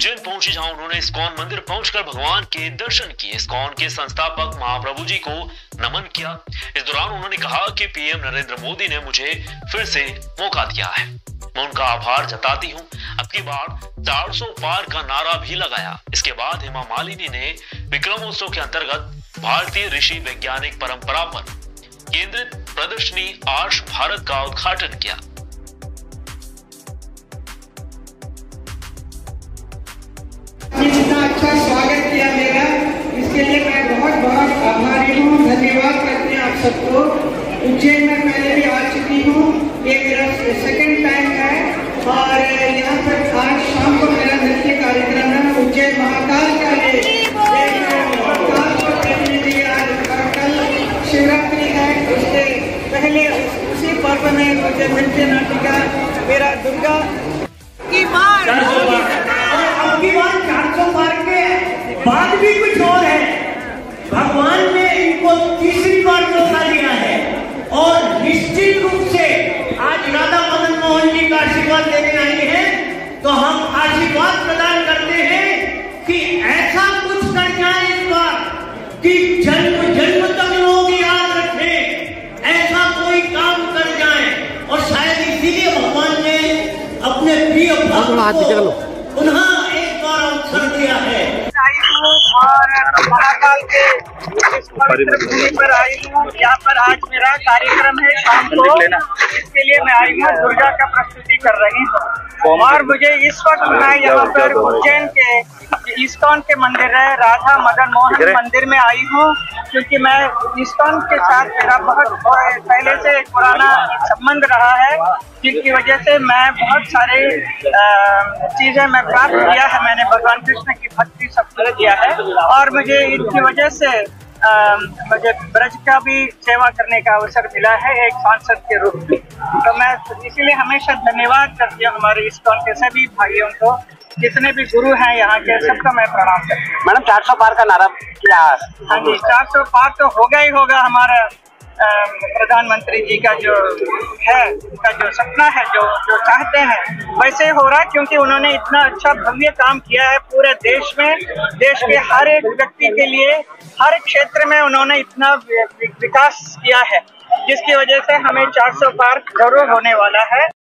उज्जैन पहुंचे, जहां उन्होंने इस्कॉन मंदिर पहुंचकर भगवान के दर्शन किए। इस्कॉन के संस्थापक महाप्रभु जी को नमन किया। इस दौरान उन्होंने कहा कि पीएम नरेंद्र मोदी ने मुझे फिर से मौका दिया है, मैं उनका आभार जताती हूँ। अब की बार 400 पार का नारा भी लगाया। इसके बाद हेमा मालिनी ने विक्रमोत्सव के अंतर्गत भारतीय ऋषि वैज्ञानिक परंपरा पर केंद्रित प्रदर्शनी आर्ष भारत का उद्घाटन किया। इतना अच्छा स्वागत किया मेरा, इसके लिए मैं बहुत बहुत आभारी हूँ। धन्यवाद करते हैं आप सबको। उज्जैन में पहले भी आ चुकी हूँ, ये मेरा सेकंड टाइम है और यहाँ पर आज शाम को मेरा नृत्य कार्यक्रम है। उज्जैन महाकाल का कल शिवरात्रि है, उसके पहले उसी पर्व में उज्जैन नृत्य नाटिका मेरा दुर्गा की बार 400 पार के बाद भी कुछ और है। भगवान ने इनको तीसरी बार मौका दिया है और निश्चित रूप से आज राधा मदन मोहन जी का आशीर्वाद देने आए हैं, तो हम आशीर्वाद प्रदान करते हैं कि ऐसा कुछ कर जाए इस बार कि जन्म जन्म तक लोग याद रखें, ऐसा कोई काम कर जाए। और शायद इसीलिए भगवान ने अपने प्रिय भक्त को पुनः एक बार अवसर दिया है। और महाकाल के इस पवित्र भूमि पर आई हूँ। यहाँ पर आज मेरा कार्यक्रम है शाम को, इसके लिए मैं आई हूँ। दुर्गा का प्रस्तुति कर रही हूँ और मुझे इस वक्त मैं यहाँ पर उज्जैन के इस्कॉन के मंदिर है, राधा मदन मोहन मंदिर में आई हूँ, क्योंकि मैं इस्कॉन के साथ मेरा बहुत पहले से एक पुराना संबंध रहा है, जिनकी वजह से मैं बहुत सारे चीजें मैं प्राप्त किया है। मैंने भगवान कृष्ण की भक्ति सब कुछ किया है और मुझे इनकी वजह से मुझे ब्रज का भी सेवा करने का अवसर मिला है एक सांसद के रूप में। तो मैं इसीलिए हमेशा धन्यवाद करती हूँ हमारे इस्कॉन के सभी भाइयों को, जितने भी गुरु हैं यहाँ के, सबका मैं प्रणाम करती हूँ। मैडम 400 पार का नारा क्या? हाँ जी, 400 पार तो होगा ही होगा। हमारा प्रधानमंत्री जी का जो है, उनका जो सपना है, जो चाहते हैं वैसे हो रहा है, क्योंकि उन्होंने इतना अच्छा भव्य काम किया है पूरे देश में। देश के हर एक व्यक्ति के लिए हर क्षेत्र में उन्होंने इतना विकास किया है, जिसकी वजह से हमें 400 पार जरूर होने वाला है।